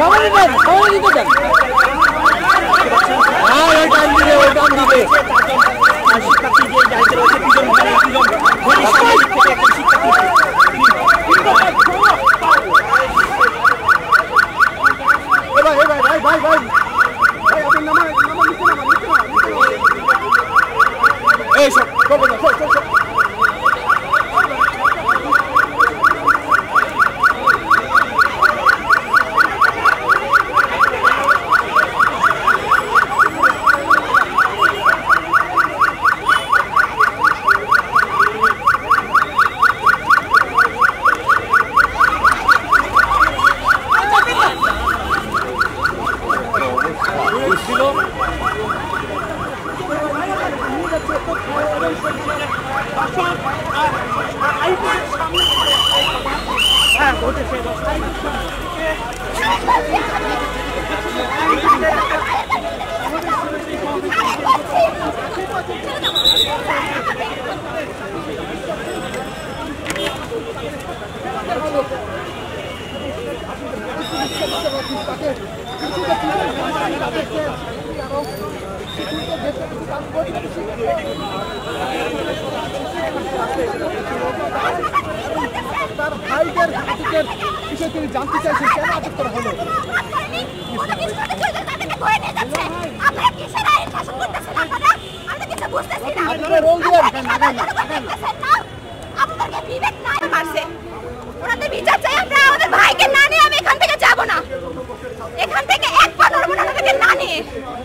জানতে চাইছেন কেন আটক করা হলো? বিচার চাই আমরা, আমাদের ভাইকে না নিয়ে আমি এখান থেকে যাব না, এখান থেকে এক পা নড়বো না আমাদেরকে না নিয়ে।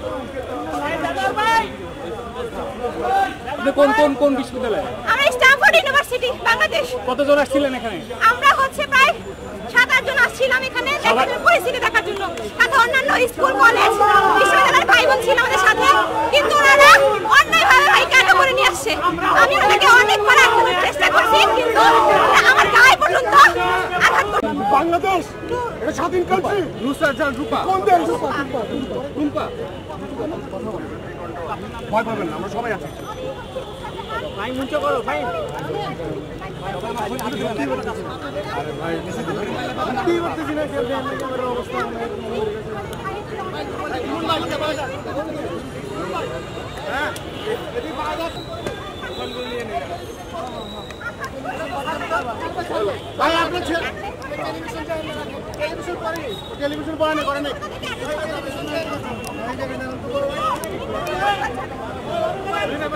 কোন বিশ্ববিদ্যালয়? আমরা স্ট্যানফোর্ড ইউনিভার্সিটি, বাংলাদেশ। কতজন আসছিলেন এখানে? আমরা হচ্ছে প্রায় 7-8 জন আসছিলাম এখানে পরিস্থিতি দেখার জন্য। সাথে অন্যান্য স্কুল, কলেজ, বিশ্ববিদ্যালয়ের ভাই বোন ছিল আমাদের সাথে, কিন্তু ওনারা অন্যায়ভাবে ভাইকে আটক করে নিয়ে আসছে। আমি ওনাদেরকে অনেকবার আটকানোর চেষ্টা করছি, কিন্তু আমার গায়ে পর্যন্ত আঘাত করছে। বাংলাদেশ এটা স্বাধীন কান্ট্রি। নুসরাত জাহান রূপা কোন দেশ? রূপা ভয় পাবেন না, আমরা সবাই আছি। ভাই মুঞ্চ করো ভাই। ভাই আপনার টেলিভিশন পড়ে না, করে না।